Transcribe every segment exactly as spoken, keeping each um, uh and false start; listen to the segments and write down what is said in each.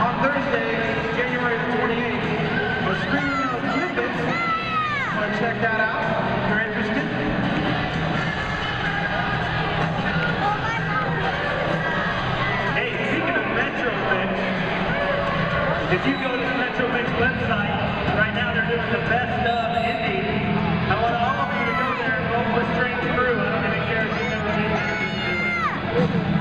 On Thursday, January the twenty-eighth, the Screaming of Olympics. Want to check that out if you're interested? Hey, speaking of Metromix, if you go to the Metromix website, right now they're doing the best of Indy. I want all of you to go there and vote for Strange Brew. I don't even care if you've never been there. Just do it.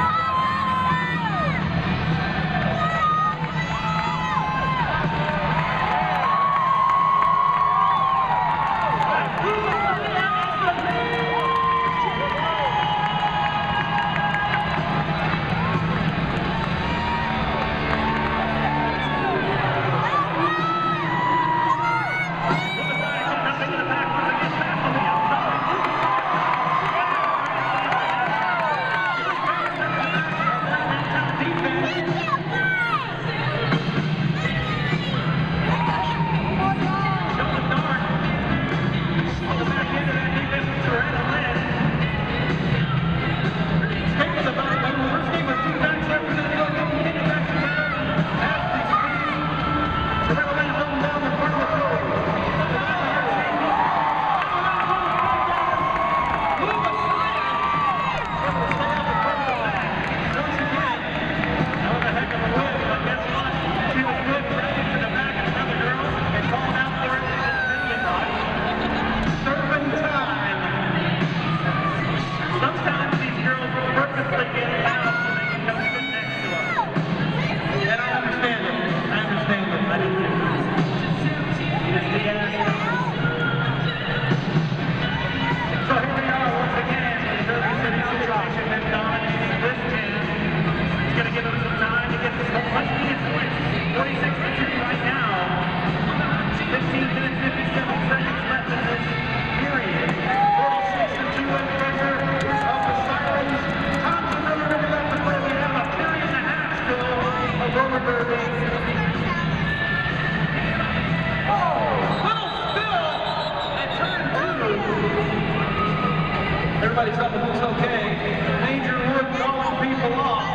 Everybody's up and looks okay. Major Wood calling people off.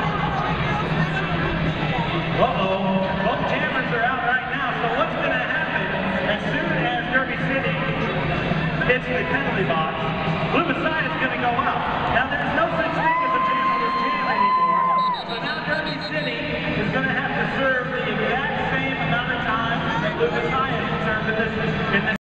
Uh-oh. Both jammers are out right now, so what's going to happen as soon as Derby City hits the penalty box, Blue Messiah is going to go out. Now, there's no such thing as a jammerless jam anymore, so now Derby City is going to have to serve the exact same amount of time that Blue Messiah has served in this, in this